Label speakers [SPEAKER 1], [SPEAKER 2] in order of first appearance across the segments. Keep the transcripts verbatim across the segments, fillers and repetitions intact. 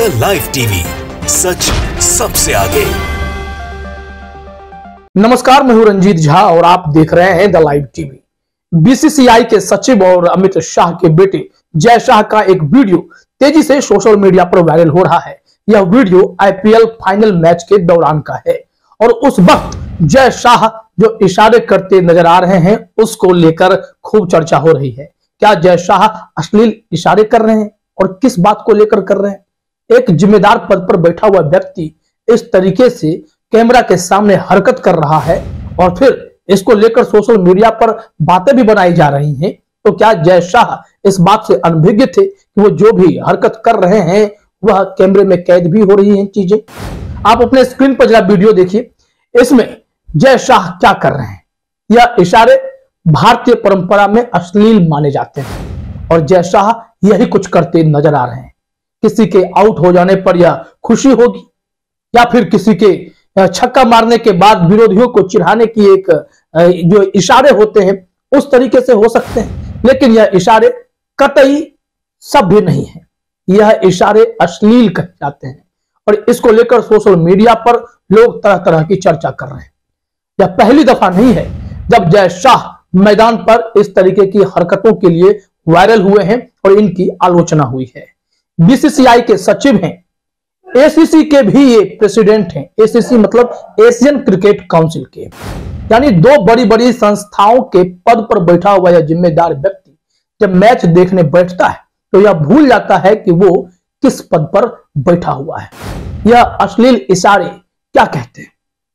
[SPEAKER 1] The live TV, सच सबसे आगे।
[SPEAKER 2] नमस्कार, मैं हूं रंजीत झा और आप देख रहे हैं द लाइव टीवी। बीसीसीआई के सचिव और अमित शाह के बेटे जय शाह का एक वीडियो तेजी से सोशल मीडिया पर वायरल हो रहा है। यह वीडियो आईपीएल फाइनल मैच के दौरान का है और उस वक्त जय शाह जो इशारे करते नजर आ रहे हैं उसको लेकर खूब चर्चा हो रही है। क्या जय शाह अश्लील इशारे कर रहे हैं और किस बात को लेकर कर रहे हैं? एक जिम्मेदार पद पर बैठा हुआ व्यक्ति इस तरीके से कैमरा के सामने हरकत कर रहा है और फिर इसको लेकर सोशल मीडिया पर बातें भी बनाई जा रही हैं। तो क्या जय शाह इस बात से अनभिज्ञ थे कि वो जो भी हरकत कर रहे हैं वह कैमरे में कैद भी हो रही हैं चीजें? आप अपने स्क्रीन पर जरा वीडियो देखिए। इसमें जय शाह क्या कर रहे हैं? यह इशारे भारतीय परंपरा में अश्लील माने जाते हैं और जय शाह यही कुछ करते नजर आ रहे हैं। किसी के आउट हो जाने पर यह खुशी होगी या फिर किसी के छक्का मारने के बाद विरोधियों को चिढ़ाने की एक जो इशारे होते हैं उस तरीके से हो सकते हैं, लेकिन यह इशारे कतई सभ्य नहीं है। यह इशारे अश्लील कहे जाते हैं और इसको लेकर सोशल मीडिया पर लोग तरह तरह की चर्चा कर रहे हैं। यह पहली दफा नहीं है जब जय शाह मैदान पर इस तरीके की हरकतों के लिए वायरल हुए हैं और इनकी आलोचना हुई है। बीसीसीआई के सचिव हैं, एसीसी के भी ये प्रेसिडेंट हैं। एसीसी मतलब एशियन क्रिकेट काउंसिल के, यानी दो बड़ी बड़ी संस्थाओं के पद पर बैठा हुआ यह जिम्मेदार व्यक्ति जब मैच देखने बैठता है तो यह भूल जाता है कि वो किस पद पर बैठा हुआ है। यह अश्लील इशारे क्या कहते हैं,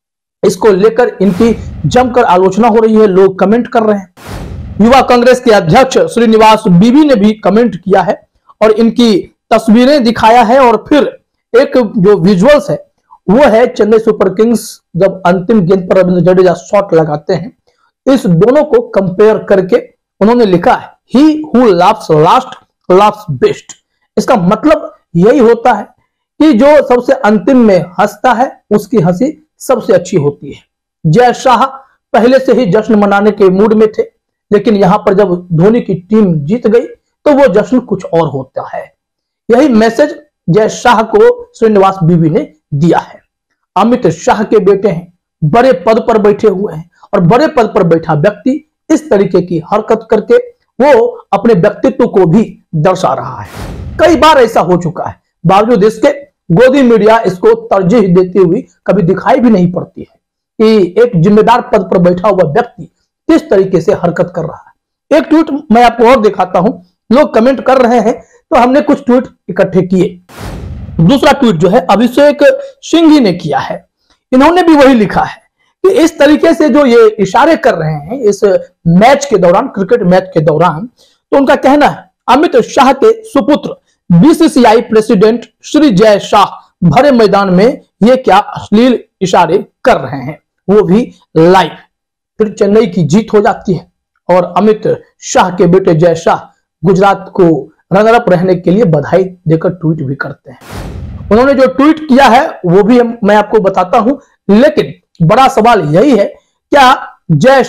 [SPEAKER 2] इसको लेकर इनकी जमकर आलोचना हो रही है। लोग कमेंट कर रहे हैं। युवा कांग्रेस के अध्यक्ष श्रीनिवास बीवी ने भी कमेंट किया है और इनकी तस्वीरें दिखाया है और फिर एक जो विजुअल्स है वो है चेन्नई सुपर किंग्स जब अंतिम गेंद पर रविंद्र जडेजा शॉट लगाते हैं। इस दोनों को कंपेयर करके उन्होंने लिखा है, he who laughs last laughs best. इसका मतलब यही होता है कि जो सबसे अंतिम में हंसता है उसकी हंसी सबसे अच्छी होती है। जय शाह पहले से ही जश्न मनाने के मूड में थे, लेकिन यहां पर जब धोनी की टीम जीत गई तो वो जश्न कुछ और होता है। यही मैसेज जय शाह को श्रीनिवास बीवी ने दिया है। अमित शाह के बेटे हैं, बड़े पद पर बैठे हुए हैं और बड़े पद पर बैठा व्यक्ति इस तरीके की हरकत करके वो अपने व्यक्तित्व को भी दर्शा रहा है। कई बार ऐसा हो चुका है, बावजूद इसके गोदी मीडिया इसको तरजीह देती हुई कभी दिखाई भी नहीं पड़ती है कि एक जिम्मेदार पद पर बैठा हुआ व्यक्ति किस तरीके से हरकत कर रहा है। एक ट्वीट मैं आपको और दिखाता हूं। लोग कमेंट कर रहे हैं तो हमने कुछ ट्वीट इकट्ठे किए। दूसरा ट्वीट जो है अभिषेक सिंघी ने किया है। इन्होंने भी वही लिखा है कि इस तरीके से जो ये इशारे कर रहे हैं इस मैच के दौरान, क्रिकेट मैच के दौरान, तो उनका कहना है अमित शाह के सुपुत्र बीसीसीआई प्रेसिडेंट श्री जय शाह भरे मैदान में ये क्या अश्लील इशारे कर रहे हैं, वो भी लाइव। फिर चेन्नई की जीत हो जाती है और अमित शाह के बेटे जय शाह गुजरात को रनर अप रहने के लिए बधाई देकर ट्वीट भी करते हैं। उन्होंने जो ट्वीट किया है वो भी हम, मैं आपको बताता हूं, लेकिन बड़ा सवाल यही है, क्या जय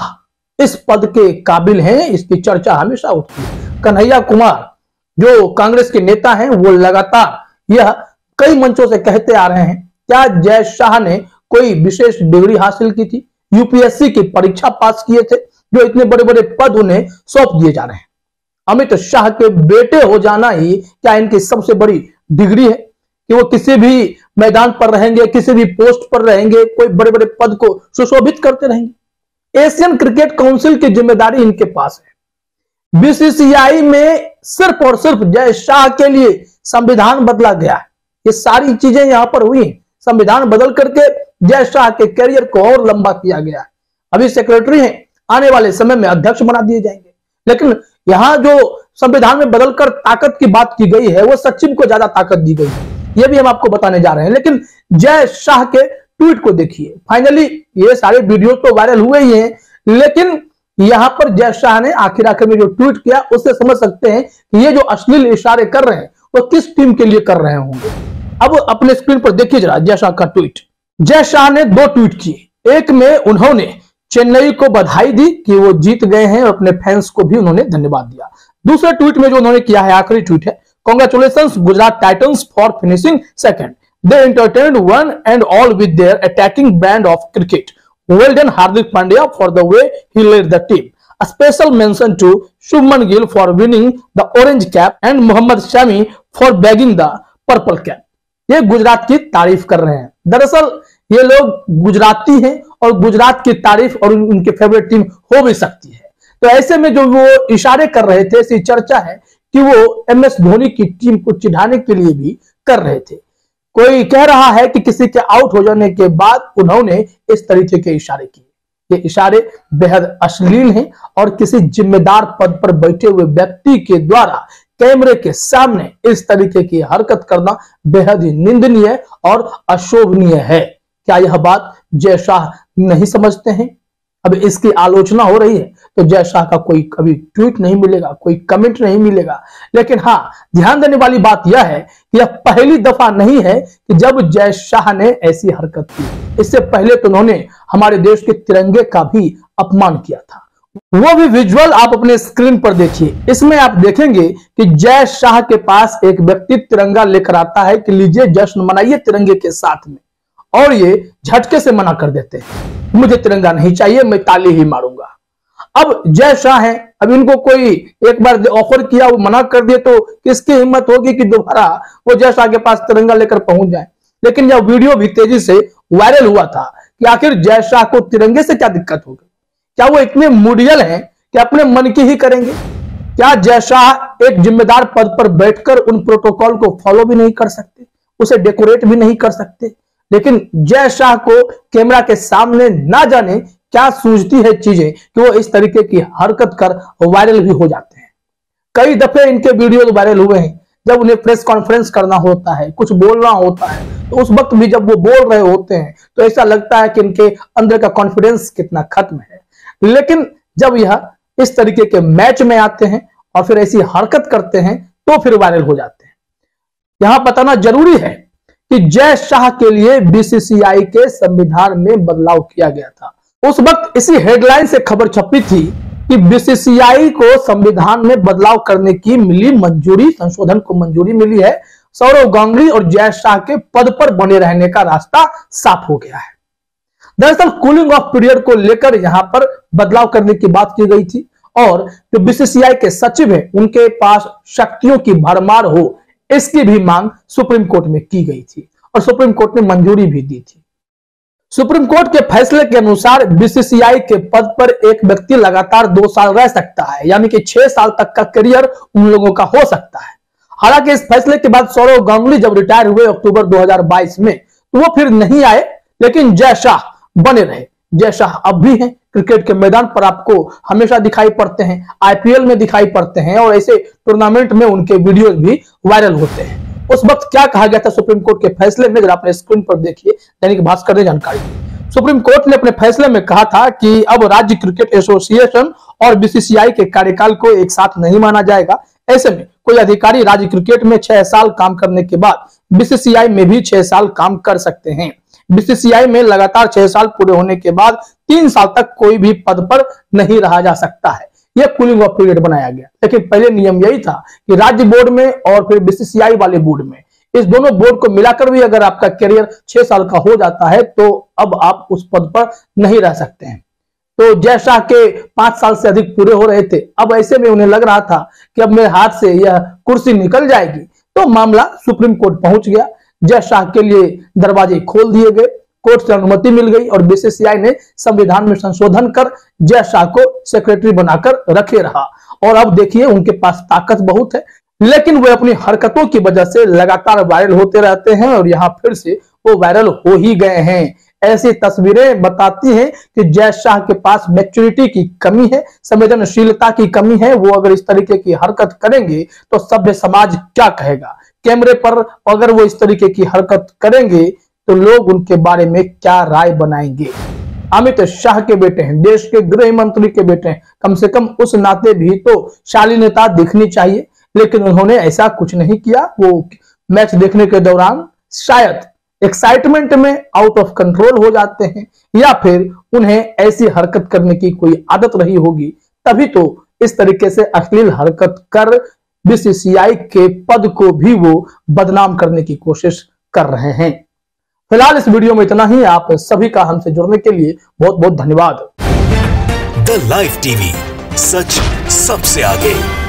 [SPEAKER 2] शाह इस पद के काबिल हैं? इसकी चर्चा हमेशा उठती है। कन्हैया कुमार जो कांग्रेस के नेता हैं वो लगातार यह कई मंचों से कहते आ रहे हैं, क्या जय शाह ने कोई विशेष डिग्री हासिल की थी, यूपीएससी की परीक्षा पास किए थे जो इतने बड़े बड़े पद उन्हें सौंप दिए जा रहे हैं? अमित शाह के बेटे हो जाना ही क्या इनकी सबसे बड़ी डिग्री है कि वो किसी भी मैदान पर रहेंगे, किसी भी पोस्ट पर रहेंगे, कोई बड़े बड़े पद को सुशोभित करते रहेंगे? एशियन क्रिकेट काउंसिल की जिम्मेदारी इनके पास है। बीसीसीआई में सिर्फ और सिर्फ जय शाह के लिए संविधान बदला गया है। ये सारी चीजें यहां पर हुई, संविधान बदल करके जय शाह के करियर को और लंबा किया गया है। अभी सेक्रेटरी हैं, आने वाले समय में अध्यक्ष बना दिए जाएंगे, लेकिन यहां जो संविधान में बदलकर ताकत की बात की गई है वो सचिव को ज्यादा ताकत दी गई है, ये भी हम आपको बताने जा रहे हैं। लेकिन जय शाह के ट्वीट को देखिए। फाइनली ये सारे वीडियो तो वायरल हुए ही हैं, लेकिन यहां पर जय शाह ने आखिर आखिर में जो ट्वीट किया उससे समझ सकते हैं कि ये जो अश्लील इशारे कर रहे हैं वो किस टीम के लिए कर रहे होंगे। अब अपने स्क्रीन पर देखिए जरा जय शाह का ट्वीट। जय शाह ने दो ट्वीट किए। एक में उन्होंने चेन्नई को बधाई दी कि वो जीत गए हैं और अपने फैंस को भी उन्होंने धन्यवाद दिया। दूसरे ट्वीट में जो उन्होंने किया है, आखिरी ट्वीट है, Congratulations Gujarat Titans for finishing second. They entertained one and all with their attacking brand of cricket. Well done Hardik Pandya for the way he led the team. A special mention to Shubman Gill for winning the orange cap and Mohammad Shami for bagging the purple cap. ये गुजरात की तारीफ कर रहे हैं। दरअसल ये लोग गुजराती हैं और गुजरात की तारीफ और उनके फेवरेट टीम हो भी सकती है। तो ऐसे में जो वो इशारे कर रहे थे, ऐसी चर्चा है कि वो एम एस धोनी की टीम को चिढ़ाने के लिए भी कर रहे थे। कोई कह रहा है कि किसी के आउट हो जाने के बाद उन्होंने इस तरीके के इशारे किए। ये इशारे बेहद अश्लील हैं और किसी जिम्मेदार पद पर बैठे हुए व्यक्ति के द्वारा कैमरे के सामने इस तरीके की हरकत करना बेहद ही निंदनीय और अशोभनीय है। क्या यह बात जय शाह नहीं समझते हैं? अब इसकी आलोचना हो रही है तो जय शाह का कोई कभी ट्वीट नहीं मिलेगा, कोई कमेंट नहीं मिलेगा। लेकिन हाँ, ध्यान देने वाली बात यह है कि यह पहली दफा नहीं है कि जब जय शाह ने ऐसी हरकत की। इससे पहले तो उन्होंने हमारे देश के तिरंगे का भी अपमान किया था। वो भी विजुअल आप अपने स्क्रीन पर देखिए। इसमें आप देखेंगे कि जय शाह के पास एक व्यक्ति तिरंगा लेकर आता है कि लीजिए जश्न मनाइए तिरंगे के साथ में, और ये झटके से मना कर देते हैं, मुझे तिरंगा नहीं चाहिए, मैं ताली ही मारूंगा। अब जय शाह है, अब इनको कोई एक बार ऑफर किया, वो मना कर दिए, तो किसकी हिम्मत होगी कि दोबारा वो जय शाह के पास तिरंगा लेकर पहुंच जाए। लेकिन यह वीडियो भी तेजी से वायरल हुआ था कि आखिर जय शाह को तिरंगे से क्या दिक्कत होगी? क्या वो इतने मुडियल हैं कि अपने मन की ही करेंगे? क्या जय शाह एक जिम्मेदार पद पर बैठकर उन प्रोटोकॉल को फॉलो भी नहीं कर सकते, उसे डेकोरेट भी नहीं कर सकते? लेकिन जय शाह को कैमरा के सामने ना जाने क्या सूझती है चीजें कि वो इस तरीके की हरकत कर वायरल भी हो जाते हैं। कई दफे इनके वीडियो वायरल हुए हैं जब उन्हें प्रेस कॉन्फ्रेंस करना होता है, कुछ बोलना होता है, तो उस वक्त भी जब वो बोल रहे होते हैं तो ऐसा लगता है कि इनके अंदर का कॉन्फिडेंस कितना खत्म है। लेकिन जब यह इस तरीके के मैच में आते हैं और फिर ऐसी हरकत करते हैं तो फिर वायरल हो जाते हैं। यहां बताना जरूरी है कि जय शाह के लिए बी सी सी आई के संविधान में बदलाव किया गया था। उस वक्त इसी हेडलाइन से खबर छपी थी कि बी सी सी आई को संविधान में बदलाव करने की मिली मंजूरी, संशोधन को मंजूरी मिली है। सौरव गांगुली और जय शाह के पद पर बने रहने का रास्ता साफ हो गया है। दरअसल कूलिंग ऑफ पीरियड को लेकर यहां पर बदलाव करने की बात की गई थी और जो बी सी सी आई के सचिव हैं उनके पास शक्तियों की भरमार हो, इसकी भी मांग सुप्रीम कोर्ट में की गई थी और सुप्रीम कोर्ट ने मंजूरी भी दी थी। सुप्रीम कोर्ट के फैसले के अनुसार बी सी सी आई के पद पर एक व्यक्ति लगातार दो साल रह सकता है, यानी कि छह साल तक का करियर उन लोगों का हो सकता है। हालांकि इस फैसले के बाद सौरव गांगुली जब रिटायर हुए अक्टूबर दो हज़ार बाईस में, तो वो फिर नहीं आए, लेकिन जय शाह बने रहे। जय शाह अब भी हैं, क्रिकेट के मैदान पर आपको हमेशा दिखाई पड़ते हैं, आई पी एल में दिखाई पड़ते हैं और ऐसे टूर्नामेंट में उनके वीडियोस भी वायरल होते हैं। उस वक्त क्या कहा गया था सुप्रीम कोर्ट के फैसले में, जरा अपने स्क्रीन पर देखिए। दैनिक भास्कर ने जानकारी दी। सुप्रीम कोर्ट ने अपने फैसले में कहा था कि अब राज्य क्रिकेट एसोसिएशन और बी सी सी आई के कार्यकाल को एक साथ नहीं माना जाएगा। ऐसे में कोई अधिकारी राज्य क्रिकेट में छह साल काम करने के बाद बी सी सी आई में भी छह साल काम कर सकते हैं। बी सी सी आई में लगातार छह साल पूरे होने के बाद तीन साल तक कोई भी पद पर नहीं रहा जा सकता है। यह कूलिंग ऑफ पीरियड बनाया गया। लेकिन पहले नियम यही था कि राज्य बोर्ड में और फिर बी सी सी आई वाले बोर्ड में, इस दोनों बोर्ड को मिलाकर भी अगर आपका करियर छह साल का हो जाता है तो अब आप उस पद पर नहीं रह सकते हैं। तो जय शाह के पांच साल से अधिक पूरे हो रहे थे। अब ऐसे में उन्हें लग रहा था कि अब मेरे हाथ से यह कुर्सी निकल जाएगी, तो मामला सुप्रीम कोर्ट पहुंच गया। जय शाह के लिए दरवाजे खोल दिए गए, कोर्ट से अनुमति मिल गई और बी सी सी आई ने संविधान में संशोधन कर जय शाह को सेक्रेटरी बनाकर रखे रहा। और अब देखिए उनके पास ताकत बहुत है, लेकिन वे अपनी हरकतों की वजह से लगातार वायरल होते रहते हैं और यहाँ फिर से वो वायरल हो ही गए हैं। ऐसी तस्वीरें बताती हैं कि जय शाह के पास मैच्योरिटी की कमी है, संवेदनशीलता की कमी है। वो अगर इस तरीके की हरकत करेंगे तो सभ्य समाज क्या कहेगा? कैमरे पर अगर वो इस तरीके की हरकत करेंगे तो लोग उनके बारे में क्या राय बनाएंगे? अमित शाह के बेटे हैं, देश के गृह मंत्री के बेटे हैं, कम से कम उस नाते भी तो शालीनता दिखनी चाहिए। लेकिन उन्होंने ऐसा कुछ नहीं किया। वो मैच देखने के दौरान शायद एक्साइटमेंट में आउट ऑफ कंट्रोल हो जाते हैं, या फिर उन्हें ऐसी हरकत करने की कोई आदत रही होगी, तभी तो इस तरीके से अश्लील हरकत कर बीसीसीआई के पद को भी वो बदनाम करने की कोशिश कर रहे हैं। फिलहाल इस वीडियो में इतना ही। आप सभी का हमसे जुड़ने के लिए बहुत बहुत धन्यवाद।
[SPEAKER 1] द लाइव टीवी, सच सबसे आगे।